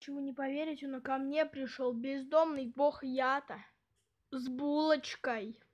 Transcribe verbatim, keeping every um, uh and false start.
Чего не поверите, но ко мне пришел бездомный бог Ята с булочкой.